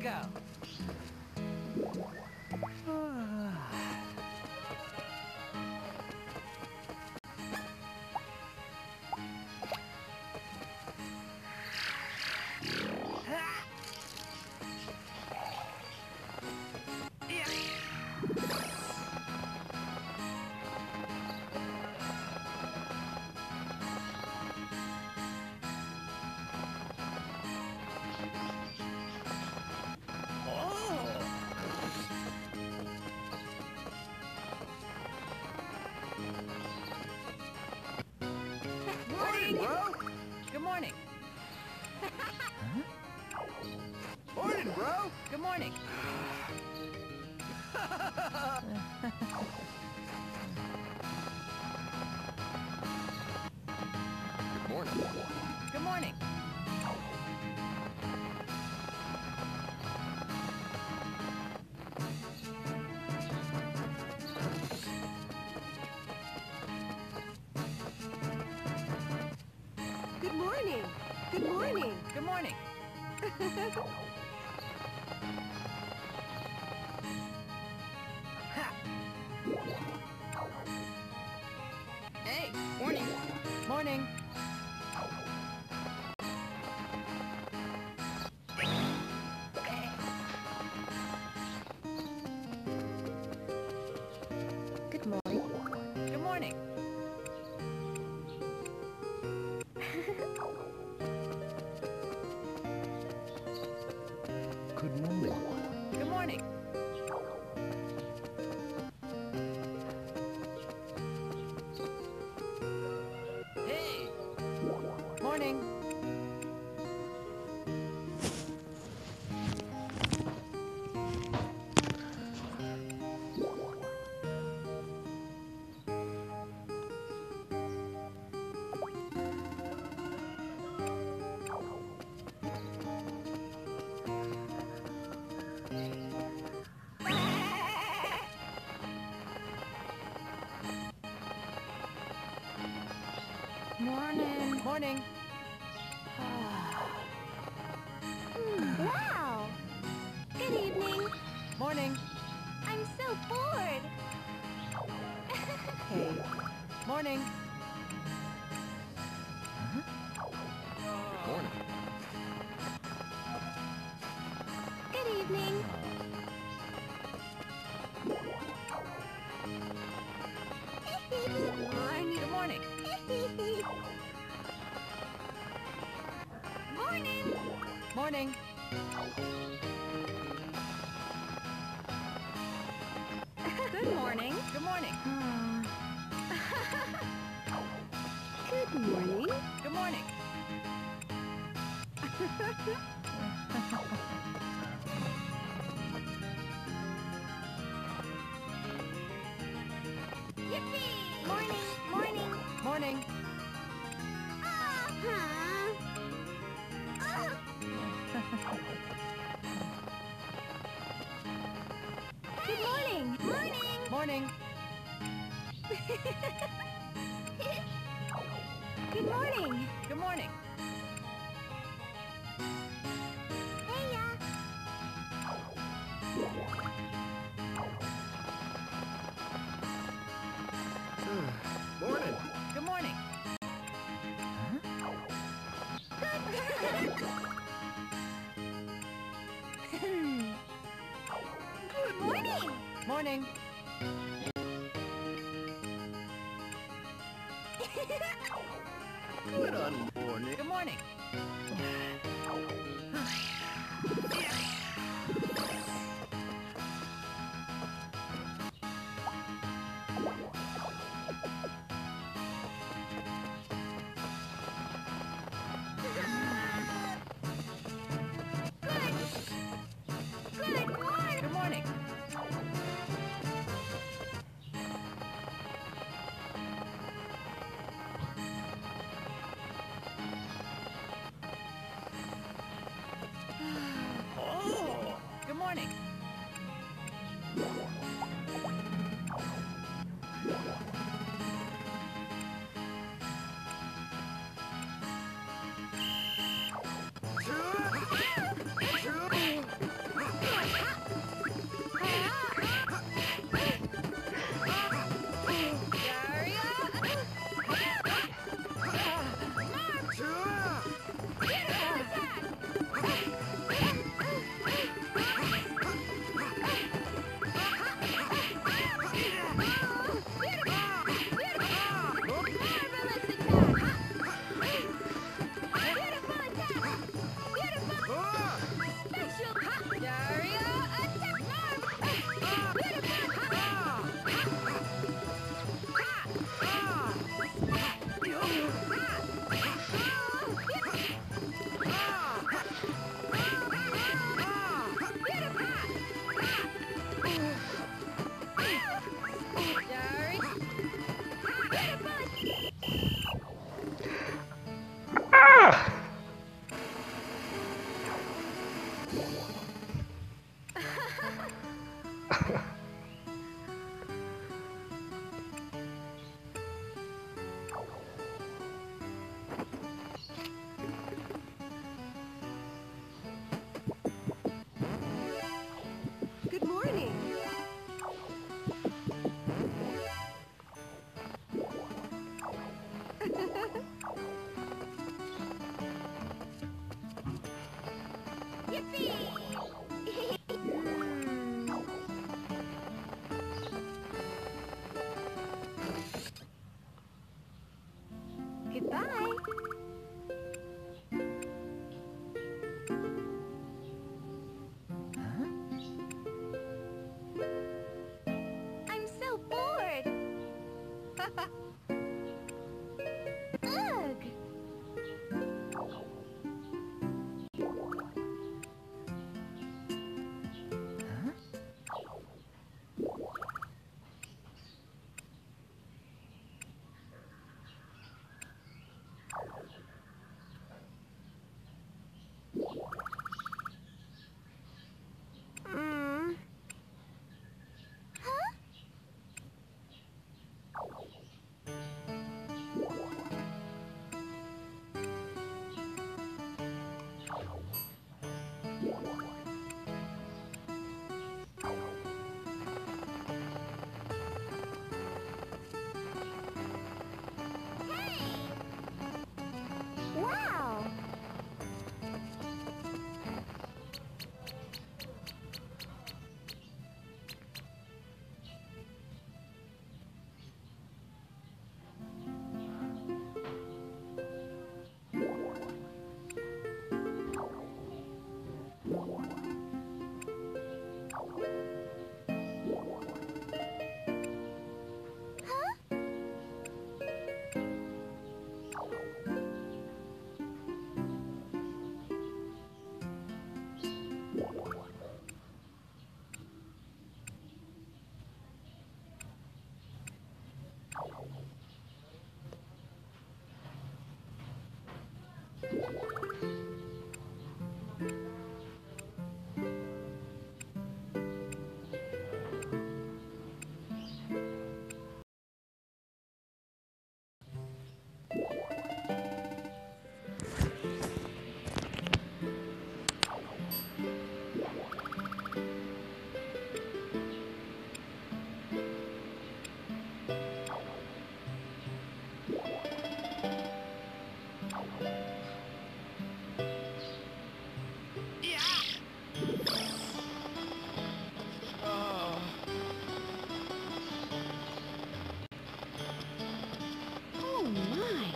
go. Good morning. Morning, bro. Good morning. Good morning. Good morning. Good morning. Good morning. Good morning. Ha. Hey, morning. Morning. Good morning. Good morning. Good morning. Good morning. Hey. Morning. Morning. Morning. Wow. Good evening. Morning. I'm so bored. Hey. Morning. Morning. Good evening. Morning. Good morning. Morning. Morning. Good morning. Good morning. Good morning. Good morning. Yippee! Morning. Morning. Morning. Good morning. Morning. Morning. Good morning. Good morning. Hey ya. Morning. Good morning. Good morning. Morning. Good on morning. Good morning. Good morning. Yippee! Goodbye. I'm so bored. Ugh. Mm. Huh? Hey! Wow! Huh? Oh my!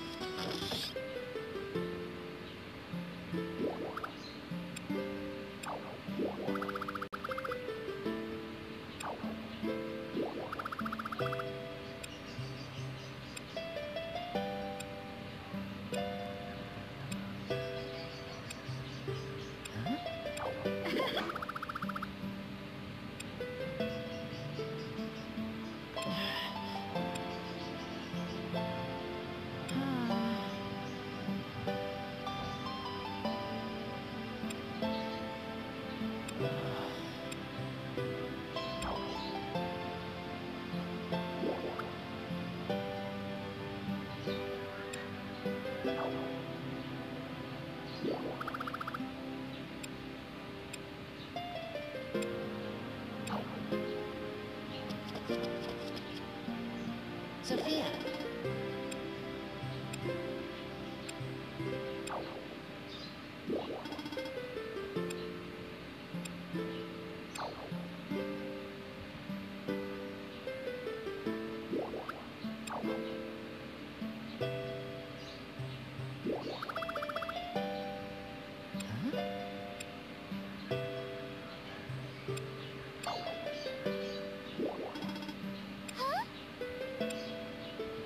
Sophia. Huh?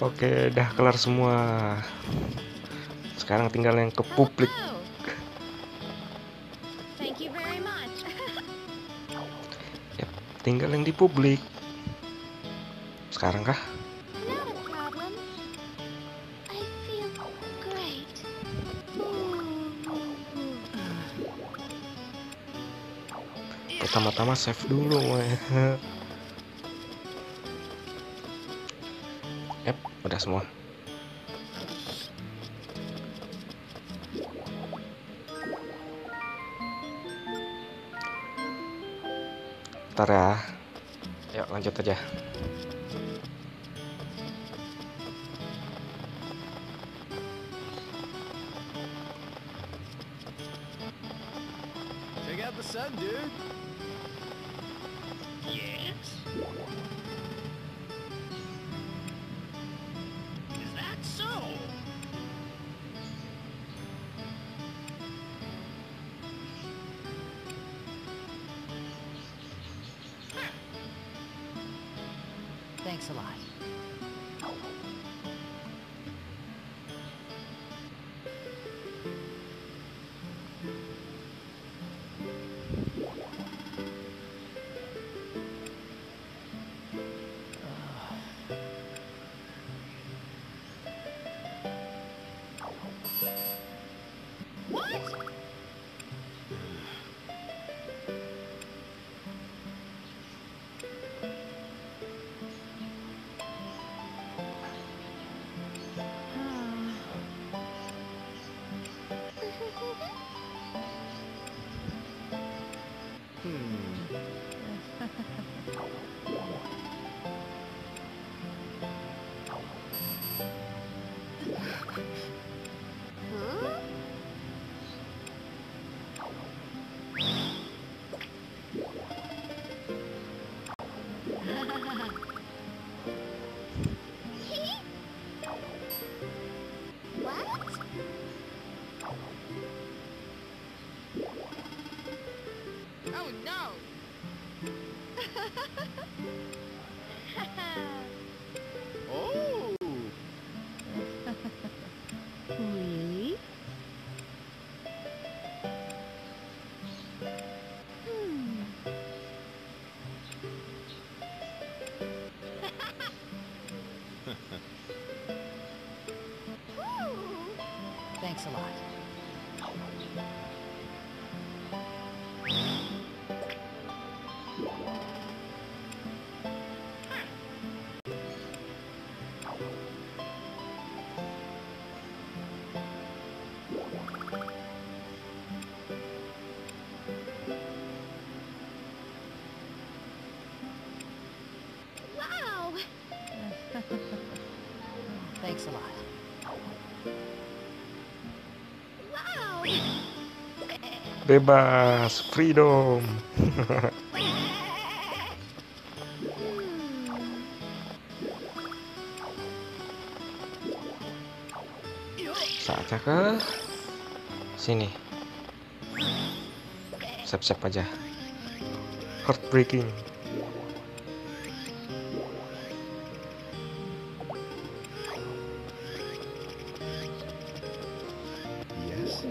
Oke, udah kelar semua. Sekarang tinggal yang ke publik. Oh, thank you very much. Yap, tinggal yang di publik. Sekarang kah? Not a problem. I feel great. Pertama-tama save dulu. Yap, udah semua. Ntar ya. Yuk lanjut aja. Check out the sun, dude. Yes. Is that so? Thanks a lot. What? Oh no! Oh. Really? Thanks a lot. Wow! Thanks a lot. Wow! Bebas, freedom. Saatnya ke sini. Siap-siap aja. Heartbreaking. Yes.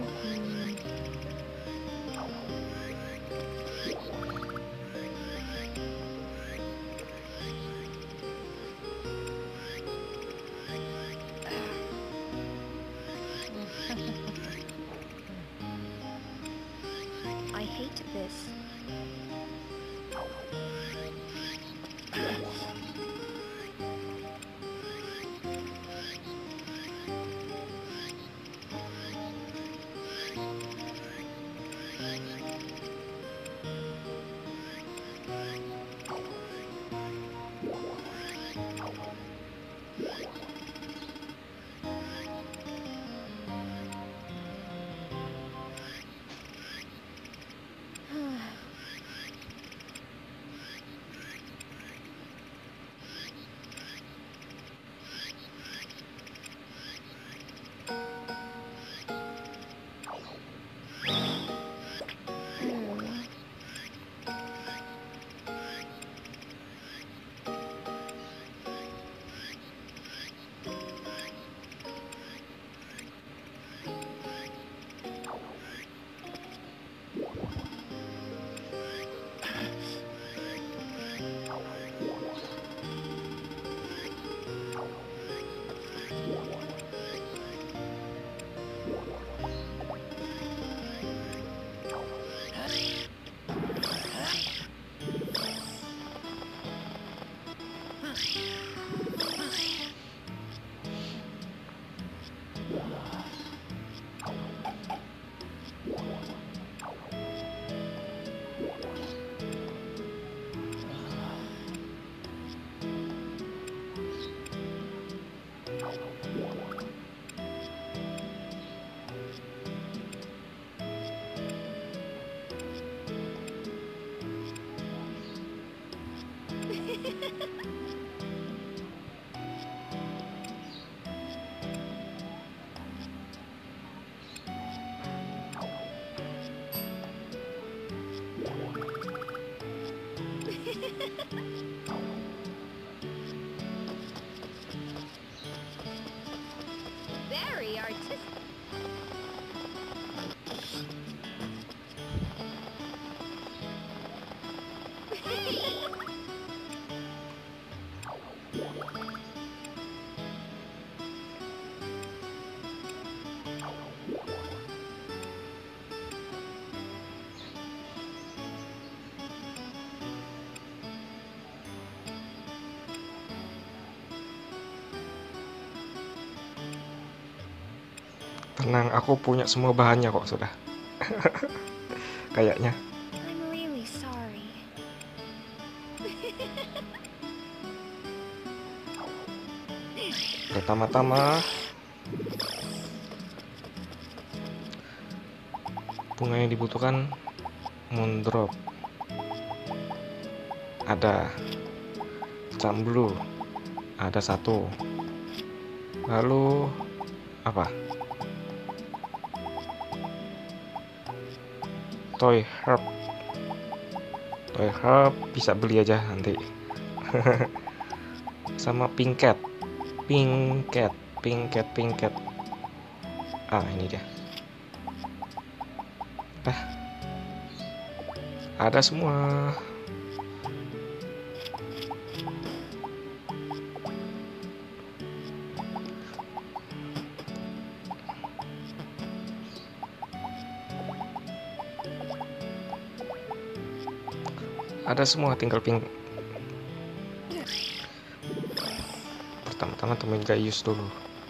I hate this. Very artistic. Tenang, aku punya semua bahannya kok sudah. Kayaknya. I'm really sorry. Pertama-tama bunga yang dibutuhkan moon drop. Ada camblu, ada satu. Lalu apa? Toy herb. Toy herb bisa beli aja nanti. Sama pink cat. Ah, ini dia. Ada semua. Ada semua, tinggal pink. Pertama-tama temuin Gaius dulu.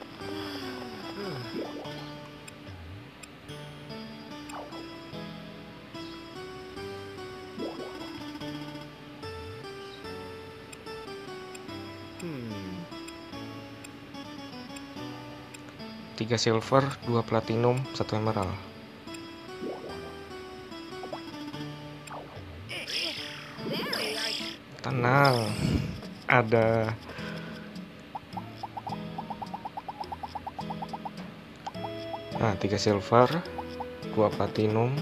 Tiga silver, 2 platinum, 1 emerald. Tenang, ada. Nah, 3 silver, 2 platinum,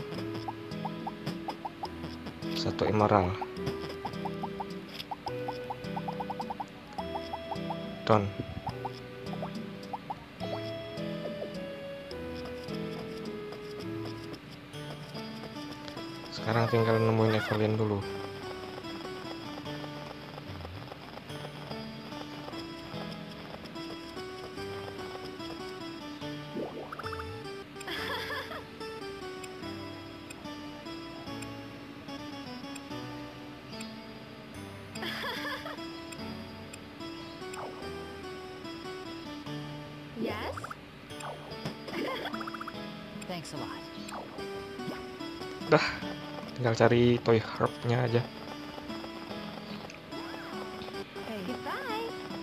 1 emerald. Done. Sekarang tinggal nemuin Evelyn dulu. Yes? Thanks a lot. Dah, tinggal cari toy herb-nya aja. Hey. Goodbye.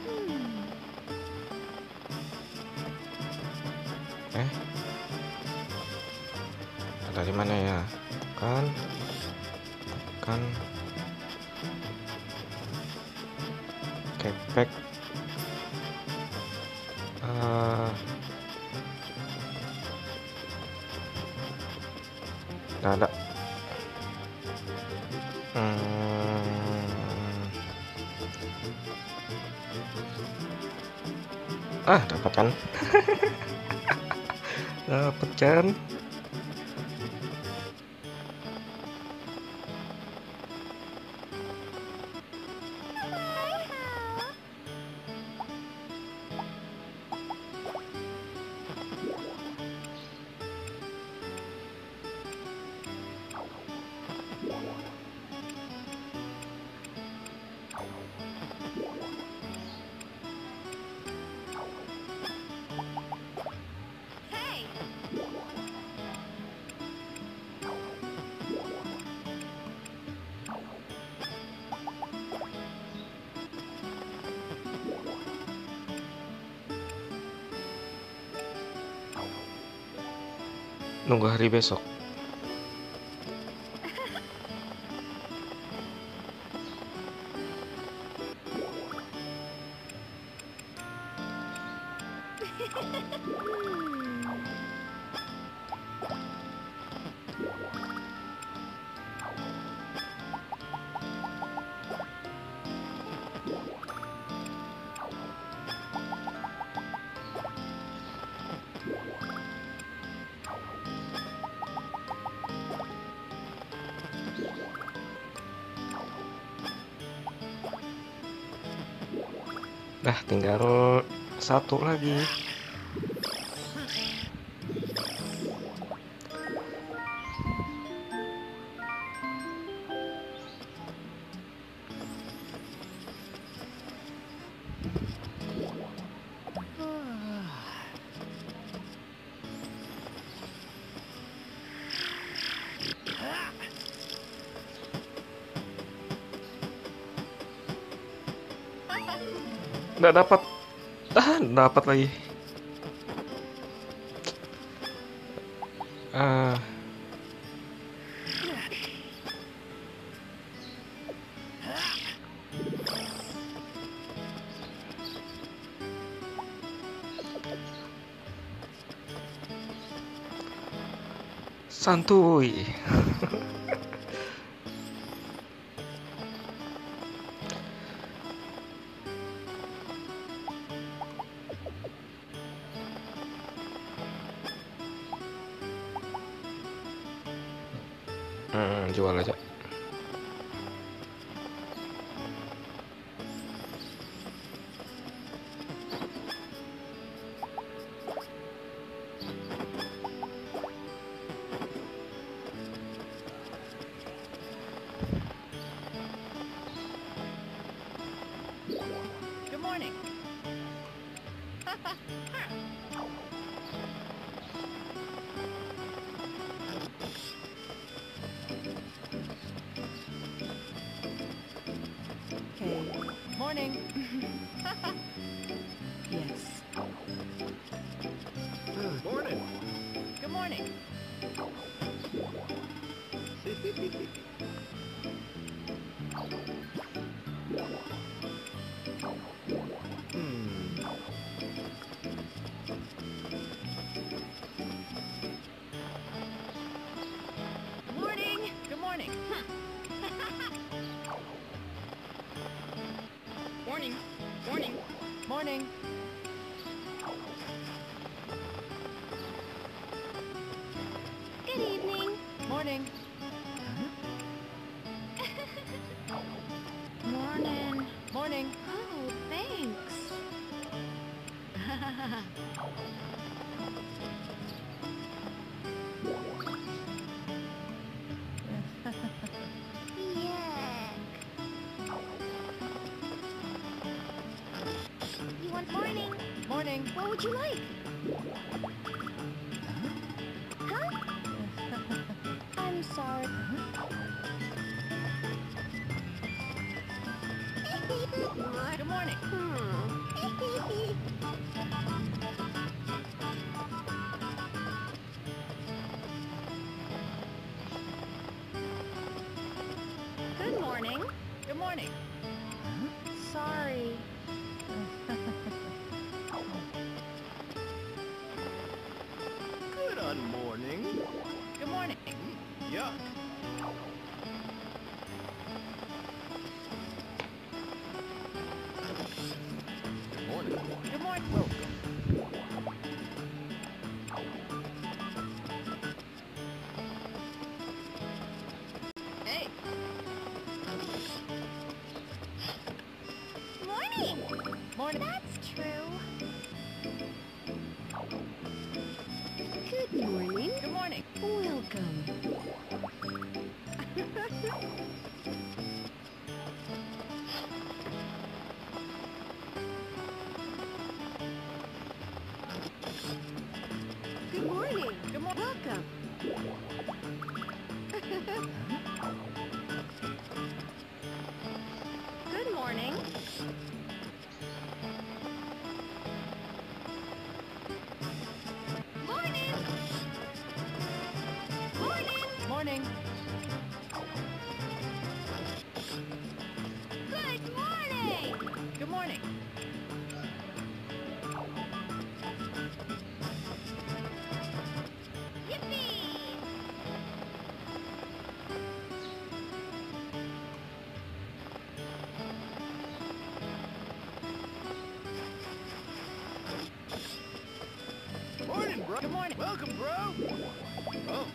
Ada di mana ya? Kan kepek. Nggak ada. Dapat kan? Dapat kan? Hey! Nunggu hari besok. Nah, tinggal satu lagi. Nggak dapat. Dapat lagi. Ah. Santuy. Jual aja. Good morning. Okay. Morning. Yes. Morning. Good morning. Morning. Good morning. Morning. Morning. Morning. Good evening. Morning. Morning. Morning. Oh, thanks. Yuck. You want morning? Morning. What would you like? Huh? I'm sorry. Good morning. Good morning. Good morning. Sorry. Good on morning. Good morning. Yuck. Good morning. Good morning. Welcome. Hey. Morning. Morning. That's true. Good morning. Good morning. Welcome. Good morning. Good morning. Welcome. Good morning. Morning. Morning. Morning. Good morning. Good morning. Yippee. Morning, bro. Good morning. Welcome, bro. Oh.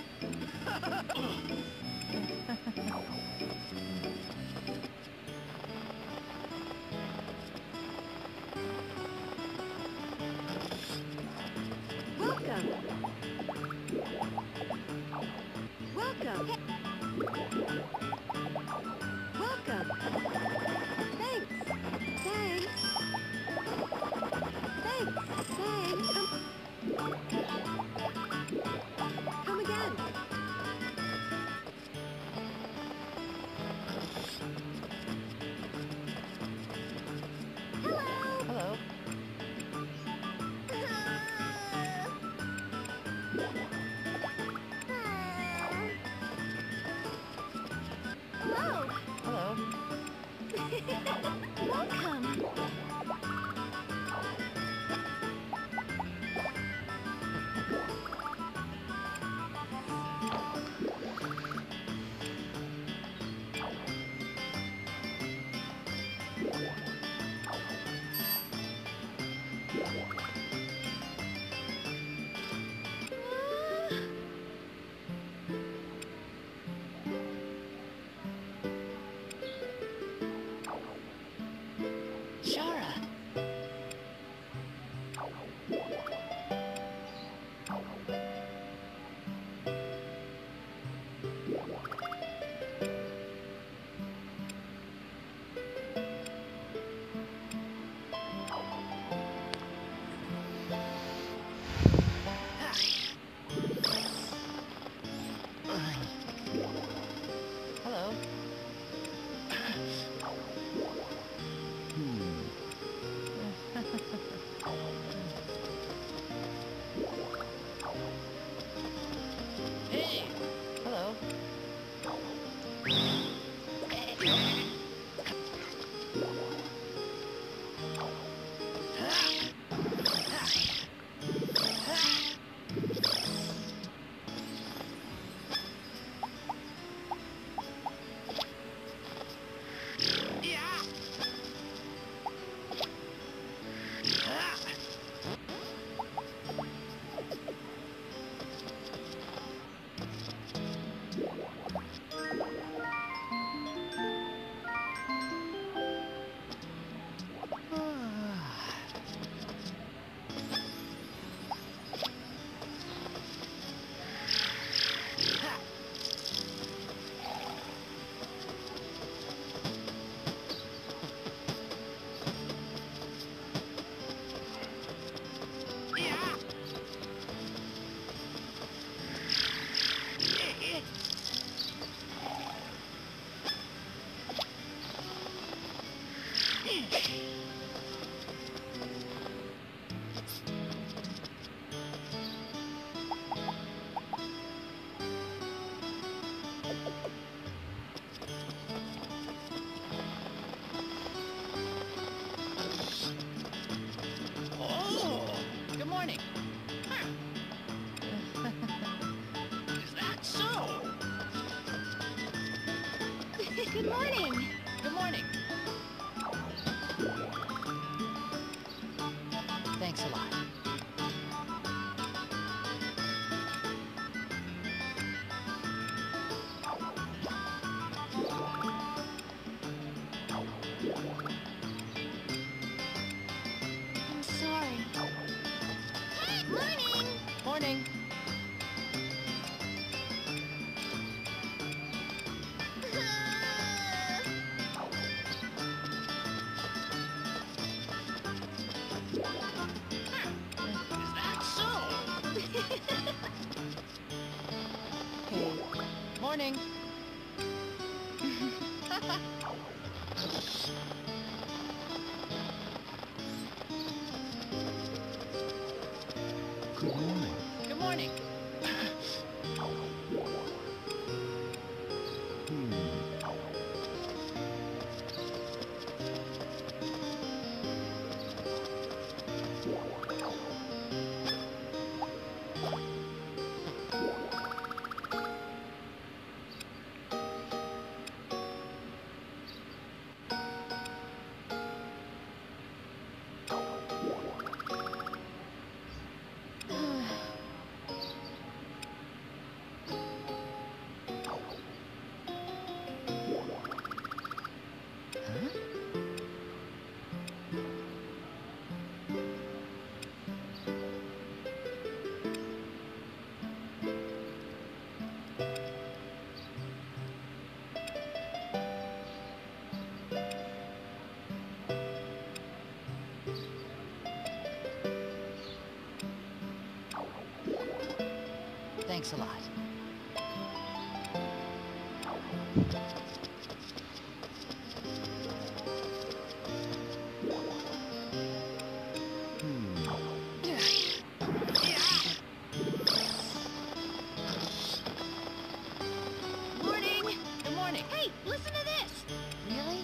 Oh, Good morning. is that so? Good morning. Good morning. Thanks a lot. I'm sorry. Morning. Morning. Is that so? Hey. Morning. Good morning. Good morning. Thanks a lot. Morning. Good morning. Hey, listen to this. Really?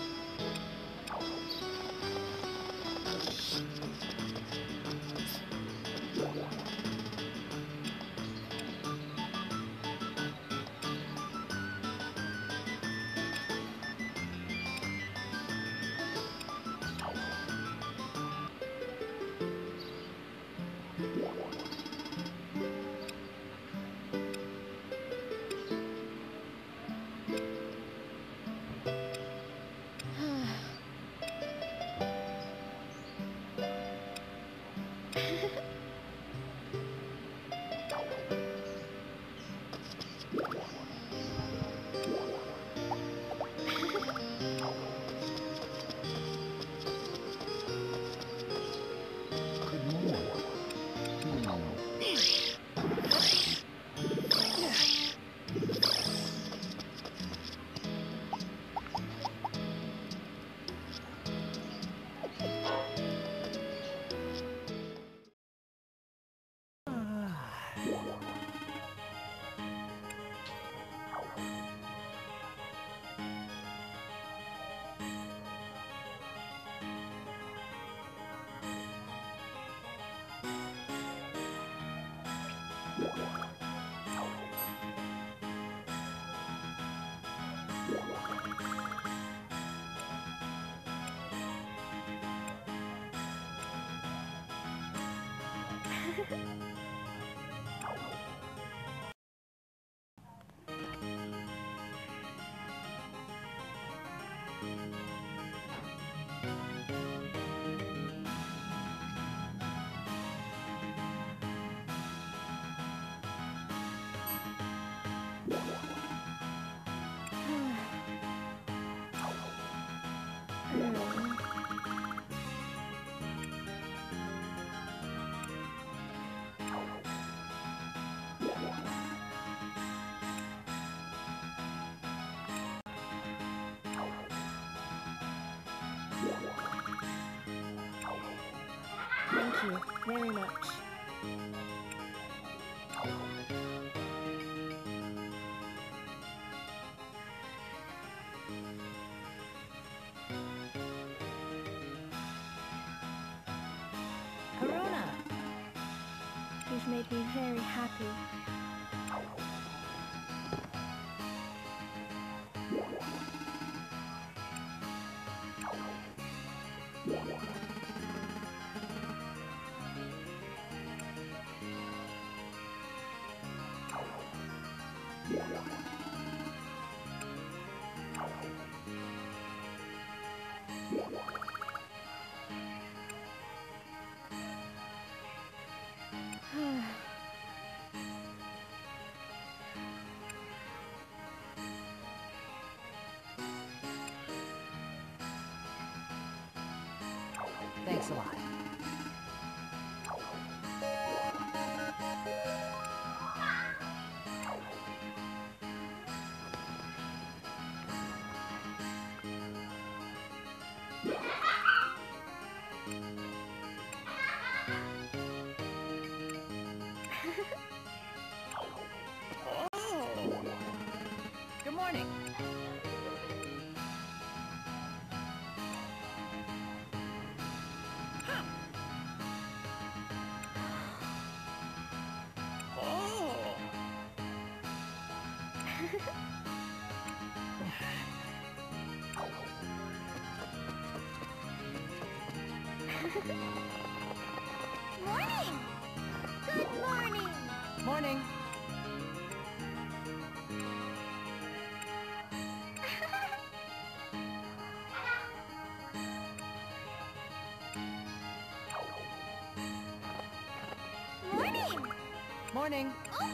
Good morning. you very much. Rune! You've made me very happy. Thanks a lot. Good morning. Oh. Morning! Good morning! Morning. Morning! Morning. Oh!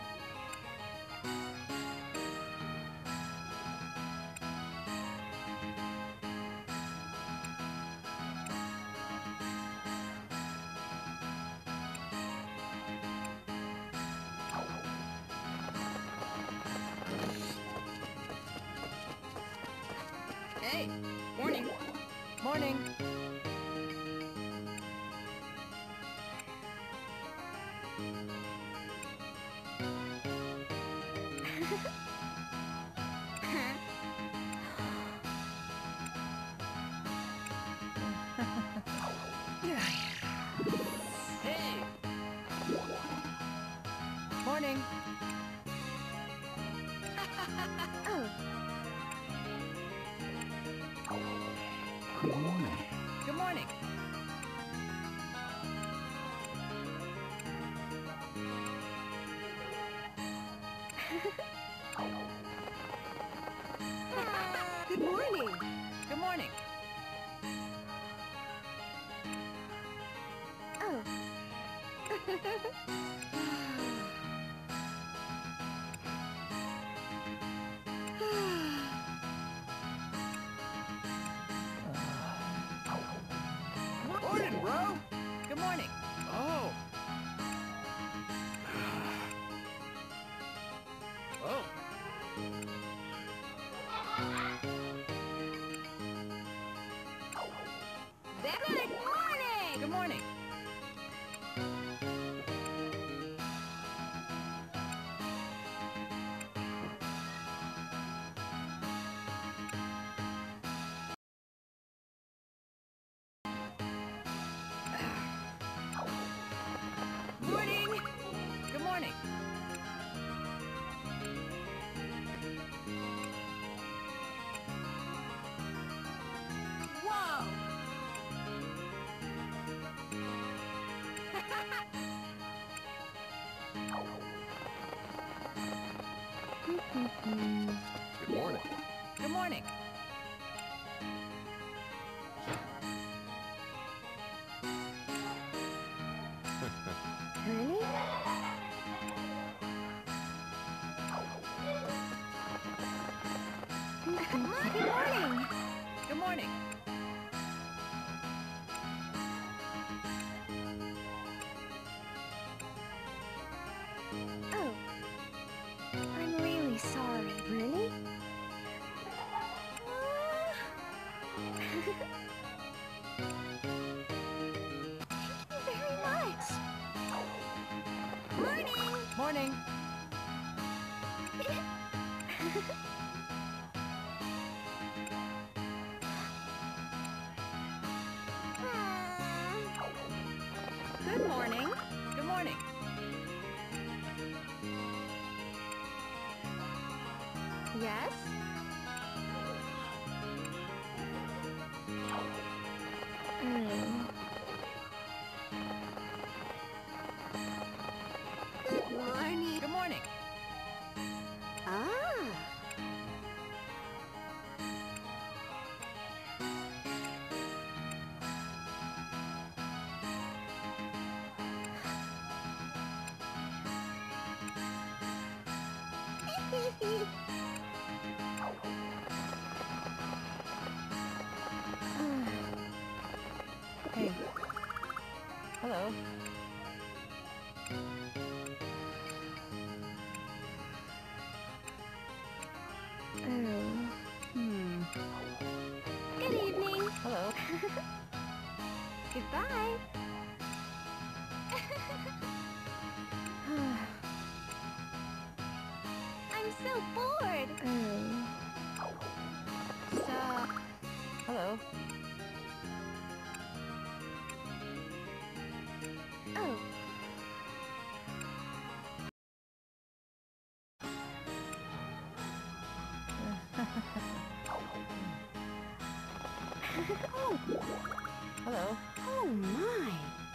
Hey. Morning. Morning. Hey. Morning. Oh, Good morning. Good morning. good morning! Good morning. Oh. Morning, bro. Good morning. Oh. Oh. Good morning! Good morning. Morning! Good morning. Whoa! Good morning. Good morning. Really? Good morning! Good morning. Oh. I'm really sorry. Really? Thank you very Morning! Morning. Good morning. Good morning. Yes? Good morning. Good morning. Ah. Hey. Hello. Good evening. Hello. Goodbye. I'm so bored. Stop. Hello. Oh. Hello. Oh my.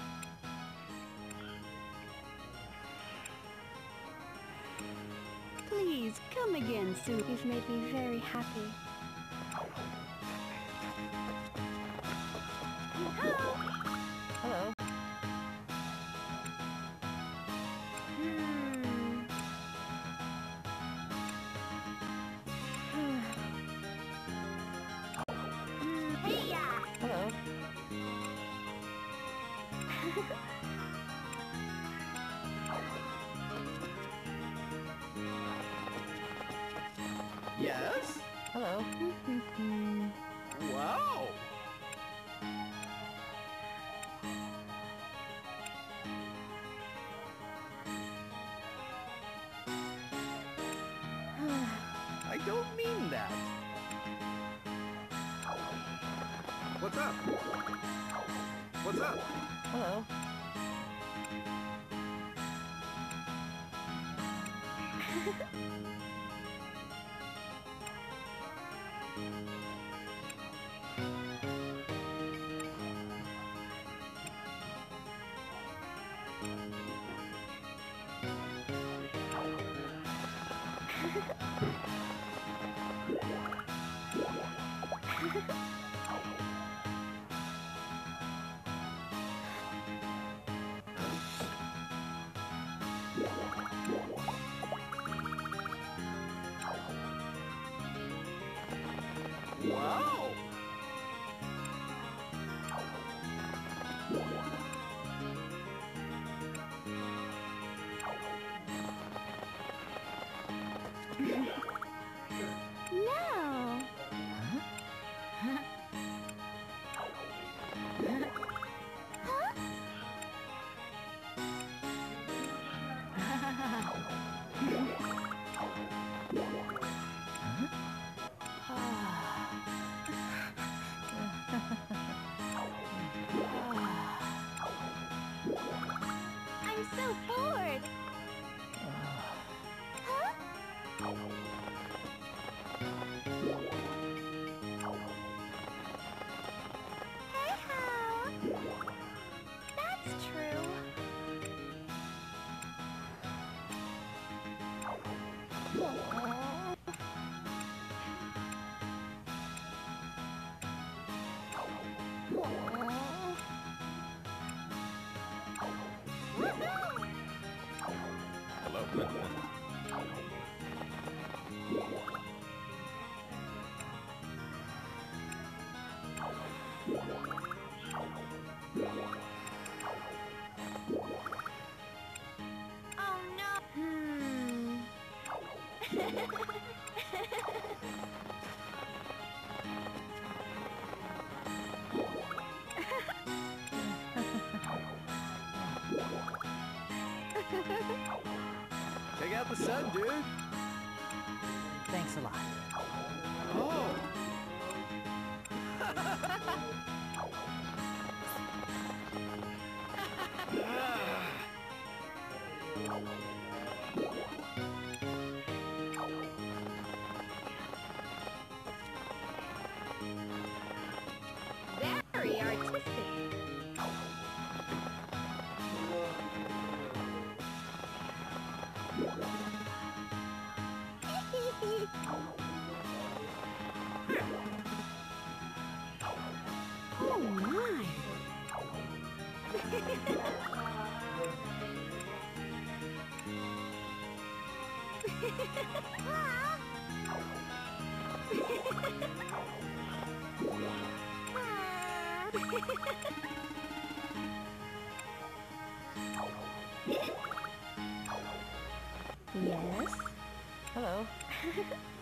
Please come again soon. You've made me very happy. Hello. Hey-ya! Hello. Yes? Hello. Wow! I don't mean that. What's up? What's up? Hello. Wow! No. I'm so bored. Huh? Hey, how? That's true. Hello? Oh no. about the sun, dude. Thanks a lot. Oh. Very artistic. Oh my. Yes. Hello.